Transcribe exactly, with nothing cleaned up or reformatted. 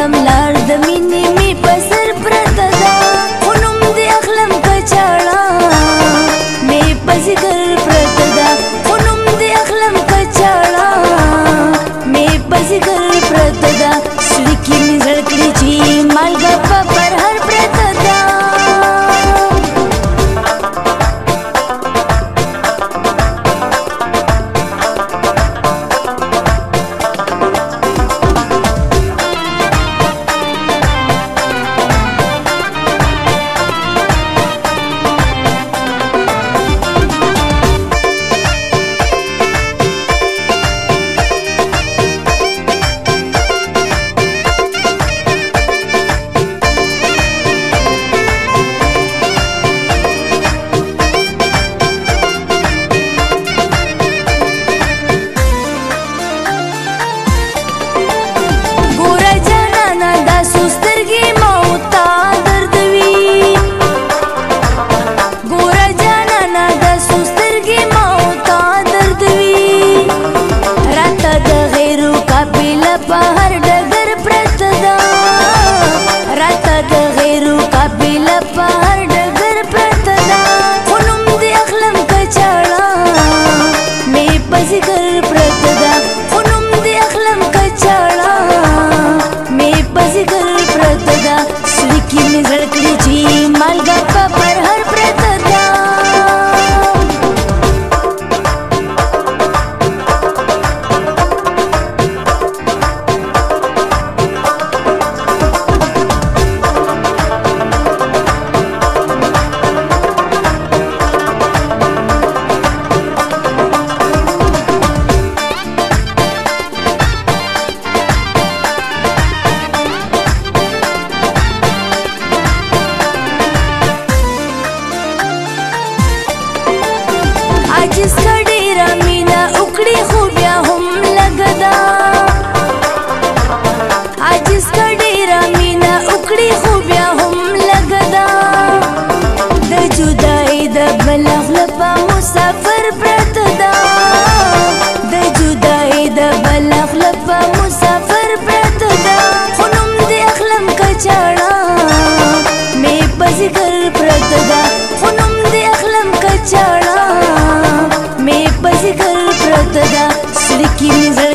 غواړم لار د مینې مې په سر پرته ده خو نوم دې اخلم که چاړه مې په ذکر پرته ده خو نوم دې اخلم که چاړه مې په ذکر پرته ده زړه کې مې زړه کړې چې مالګه په پرهر پرته ده بهر ډګر پرته ده راته د غیرو قابله بهر ډګر پرته ده خو نوم دې اخلم که چاړه مې په ذکر پرته ده خو نوم دې اخلم که چاړه مې په ذکر پرته ده زړه کې مې زړه کړې چې مالګه په پرهر پرته ده عاجز که ډېره مینه وکړي خو بیا هم لږه ده عاجز که ډېره مینه وکړي خو بیا هم لږه ده د جدایۍ د بله خوله په مسافر پرته ده د جدایۍ د بله خوله په مسافر پرته ده خو نوم دې اخلم که چاړه مې په ذکر پرته ده خو نوم دې اخلم که چاړه مې په ذکر پرته ده زړه کې مې زړه